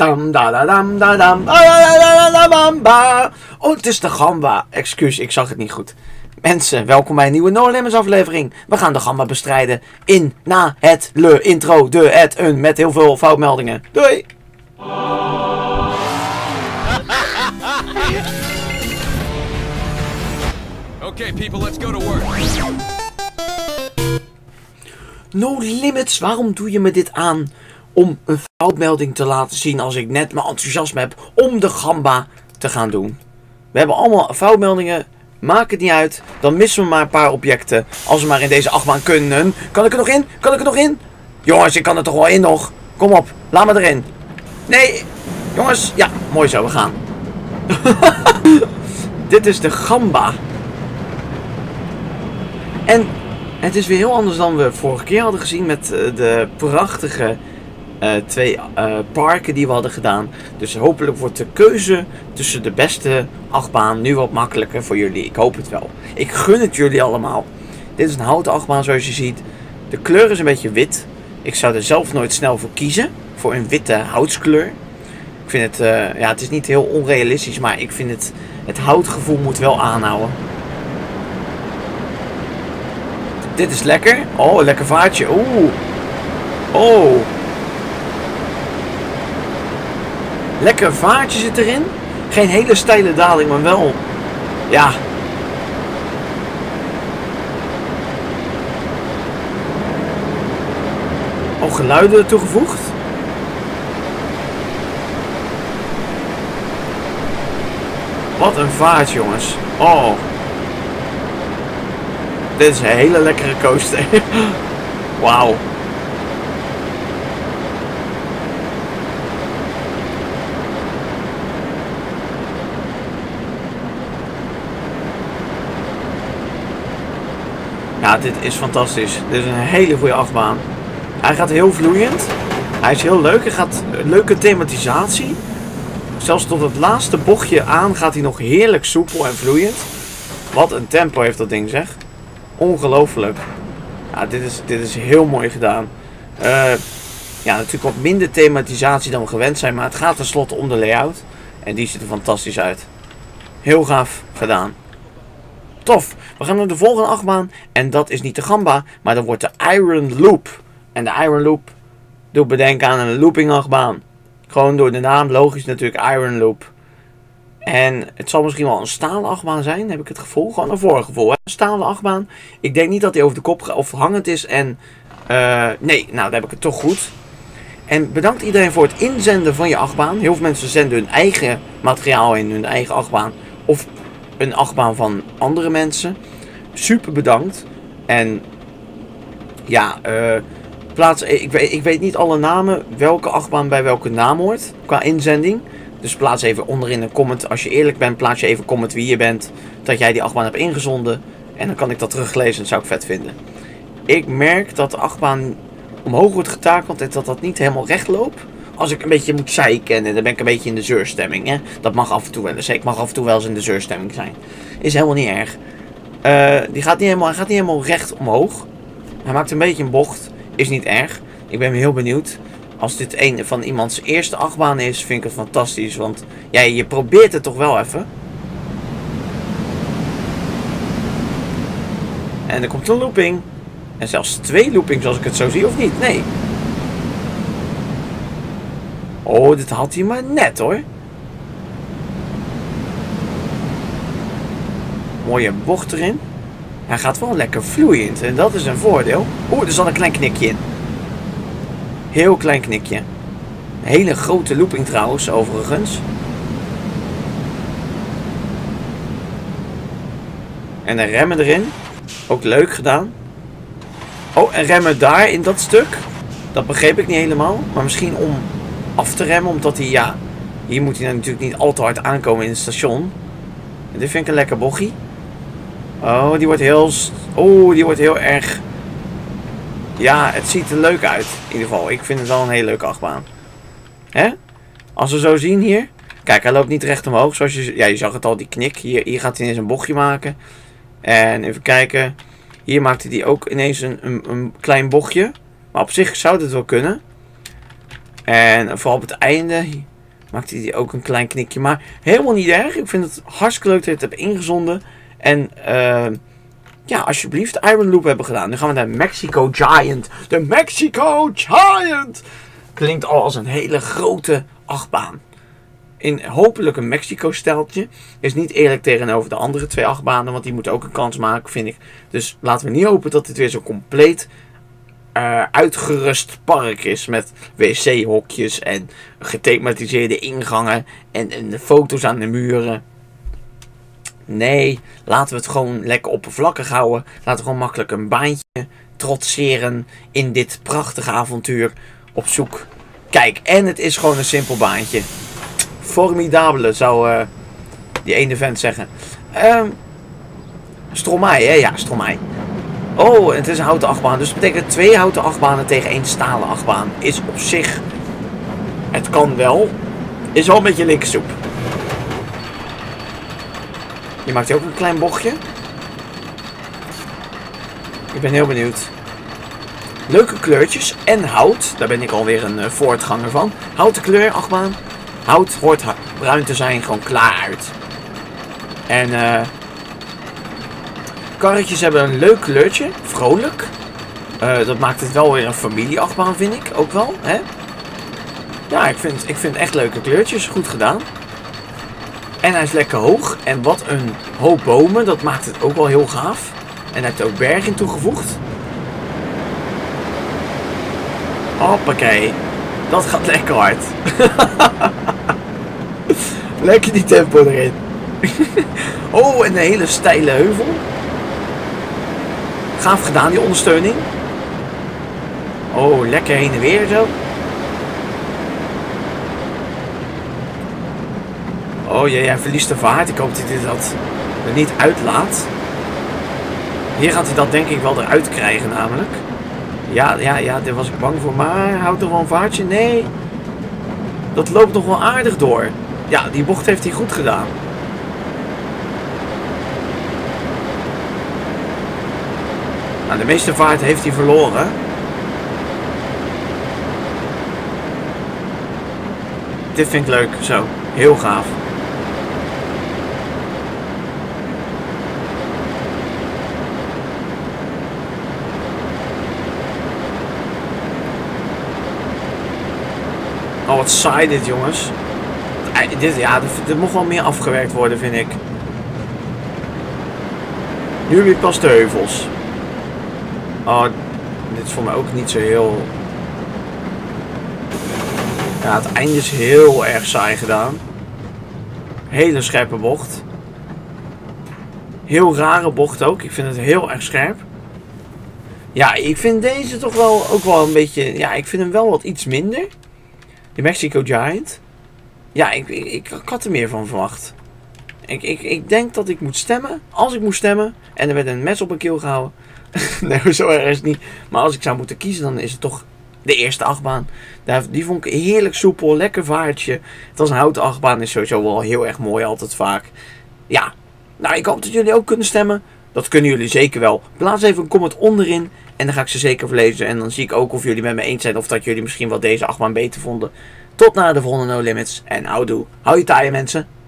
Dam da da dam da dam da dam ba. Oh, het is de gamba. Excuus, ik zag het niet goed. Mensen, welkom bij een nieuwe No Limits aflevering. We gaan de gamba bestrijden in, na, het, le, intro, de, het, een, met heel veel foutmeldingen. Doei! Okay, people, let's go to work. No Limits, waarom doe je me dit aan? Om een foutmelding te laten zien als ik net mijn enthousiasme heb om de gamba te gaan doen. We hebben allemaal foutmeldingen. Maakt het niet uit. Dan missen we maar een paar objecten. Als we maar in deze achtbaan kunnen. Kan ik er nog in? Kan ik er nog in? Jongens, ik kan er toch wel in nog. Kom op, laat me erin. Nee. Jongens, ja, mooi zo, we gaan. Dit is de gamba. En het is weer heel anders dan we vorige keer hadden gezien met de prachtige twee parken die we hadden gedaan. Dus hopelijk wordt de keuze tussen de beste achtbaan nu wat makkelijker voor jullie. Ik hoop het wel. Ik gun het jullie allemaal. Dit is een houten achtbaan zoals je ziet. De kleur is een beetje wit. Ik zou er zelf nooit snel voor kiezen. Voor een witte houtskleur. Ik vind het, ja, het is niet heel onrealistisch, maar ik vind het houtgevoel moet wel aanhouden. Dit is lekker. Oh, lekker vaartje. Oeh. Oh. Lekker vaartje zit erin. Geen hele steile daling, maar wel. Ja. Oh, geluiden toegevoegd. Wat een vaart, jongens. Oh. Dit is een hele lekkere coaster. Wauw. Ja, dit is fantastisch. Dit is een hele goede achtbaan. Hij gaat heel vloeiend. Hij is heel leuk. Hij gaat leuke thematisatie. Zelfs tot het laatste bochtje aan gaat hij nog heerlijk soepel en vloeiend. Wat een tempo heeft dat ding, zeg. Ongelooflijk. Ja, dit is heel mooi gedaan. Ja, natuurlijk wat minder thematisatie dan we gewend zijn. Maar het gaat tenslotte om de layout. En die ziet er fantastisch uit. Heel gaaf gedaan. Tof. We gaan naar de volgende achtbaan. En dat is niet de gamba. Maar dat wordt de Iron Loop. En de Iron Loop doet bedenken aan een looping achtbaan. Gewoon door de naam. Logisch natuurlijk Iron Loop. En het zal misschien wel een stalen achtbaan zijn. Heb ik het gevoel. Gewoon een voorgevoel. Hè? Een stalen achtbaan. Ik denk niet dat hij over de kop of hangend is. En nee, nou dan heb ik het toch goed. En bedankt iedereen voor het inzenden van je achtbaan. Heel veel mensen zenden hun eigen materiaal in. Hun eigen achtbaan. Of een achtbaan van andere mensen. Super bedankt. En ja, ik weet niet alle namen. Welke achtbaan bij welke naam hoort. Qua inzending. Dus plaats even onderin een comment. Als je eerlijk bent, plaats je even een comment wie je bent. Dat jij die achtbaan hebt ingezonden. En dan kan ik dat teruglezen. Dat zou ik vet vinden. Ik merk dat de achtbaan omhoog wordt getakeld. En dat dat niet helemaal recht loopt. Als ik een beetje moet zeiken. En dan ben ik een beetje in de zeurstemming. Hè? Dat mag af en toe wel eens. Ik mag af en toe wel eens in de zeurstemming zijn. Is helemaal niet erg. Hij gaat niet helemaal recht omhoog. Hij maakt een beetje een bocht. Is niet erg. Ik ben heel benieuwd. Als dit een van iemands eerste achtbaan is, vind ik het fantastisch. Want ja, je probeert het toch wel even. En er komt een looping. En zelfs 2 loopings als ik het zo zie, of niet? Nee. Oh, dit had hij maar net hoor. Mooie bocht erin. Hij gaat wel lekker vloeiend. En dat is een voordeel. Oeh, er zat een klein knikje in. Heel klein knikje. Een hele grote looping trouwens, overigens. En de remmen erin. Ook leuk gedaan. Oh, en remmen daar in dat stuk. Dat begreep ik niet helemaal. Maar misschien om af te remmen. Omdat hij, ja... Hier moet hij natuurlijk niet al te hard aankomen in het station. En dit vind ik een lekker bochie. Oh, die wordt heel... Oh, die wordt heel erg... Ja, het ziet er leuk uit. In ieder geval, ik vind het wel een hele leuke achtbaan. Hè? Als we zo zien hier. Kijk, hij loopt niet recht omhoog. Zoals je... Ja, je zag het al, die knik. Hier gaat hij ineens een bochtje maken. En even kijken. Hier maakte hij ook ineens een klein bochtje. Maar op zich zou het wel kunnen. En vooral op het einde. maakt hij ook een klein knikje. Maar helemaal niet erg. Ik vind het hartstikke leuk dat je het hebt ingezonden. En ja, alsjeblieft, Iron Loop hebben gedaan. Nu gaan we naar Mexico Giant. De Mexico Giant! Klinkt al als een hele grote achtbaan. In hopelijk een Mexico-steltje. Is niet eerlijk tegenover de andere 2 achtbanen. Want die moeten ook een kans maken, vind ik. Dus laten we niet hopen dat dit weer zo compleet uitgerust park is. Met wc-hokjes en gethematiseerde ingangen. En foto's aan de muren. Nee, laten we het gewoon lekker oppervlakkig houden. Laten we gewoon makkelijk een baantje trotseren in dit prachtige avontuur op zoek. Kijk, en het is gewoon een simpel baantje. Formidabele, zou die ene vent zeggen. Stromae, hè? Ja, Stromae. Oh, het is een houten achtbaan. Dus dat betekent 2 houten achtbanen tegen 1 stalen achtbaan. Is op zich... Het kan wel. Is wel een beetje liksoep. Je maakt hier ook een klein bochtje. Ik ben heel benieuwd. Leuke kleurtjes en hout. Daar ben ik alweer een voortganger van. Houten kleur, achtbaan. Hout hoort bruin te zijn, gewoon klaar uit. En karretjes hebben een leuk kleurtje. Vrolijk. Dat maakt het wel weer een familieachtbaan, vind ik. Ook wel, hè? Ja, ik vind echt leuke kleurtjes. Goed gedaan. En hij is lekker hoog. En wat een hoop bomen. Dat maakt het ook wel heel gaaf. En hij heeft er ook bergen toegevoegd. Hoppakee. Dat gaat lekker hard. Lekker die tempo erin. Oh, en een hele steile heuvel. Gaaf gedaan, die ondersteuning. Oh, lekker heen en weer zo. Oh jee, hij verliest de vaart. Ik hoop dat hij dat er niet uitlaat. Hier gaat hij dat denk ik wel eruit krijgen namelijk. Ja, daar was ik bang voor. Maar houdt nog wel een vaartje? Nee. Dat loopt nog wel aardig door. Ja, die bocht heeft hij goed gedaan. Nou, de meeste vaart heeft hij verloren. Dit vind ik leuk. Zo, heel gaaf. Oh, wat saai dit, jongens. Dit moet wel meer afgewerkt worden, vind ik. Nu heb je pas de heuvels. Oh, dit is voor mij ook niet zo heel... Ja, het einde is heel erg saai gedaan. Hele scherpe bocht. Heel rare bocht ook. Ik vind het heel erg scherp. Ja, ik vind deze toch wel ook wel een beetje... Ja, ik vind hem wel wat iets minder. De Mexico Giant. Ja, ik had er meer van verwacht. Ik denk dat ik moet stemmen. Als ik moet stemmen. En er werd een mes op mijn keel gehouden. Nee, zo erg is het niet. Maar als ik zou moeten kiezen, dan is het toch de eerste achtbaan. Die vond ik heerlijk soepel. Lekker vaartje. Het was een houten achtbaan. Is sowieso wel heel erg mooi altijd vaak. Ja. Nou, ik hoop dat jullie ook kunnen stemmen. Dat kunnen jullie zeker wel. Plaats even een comment onderin. En dan ga ik ze zeker verlezen. En dan zie ik ook of jullie met me eens zijn. Of dat jullie misschien wel deze achtbaan beter vonden. Tot naar de volgende No Limits. En houdoe. Hou je taaien, mensen.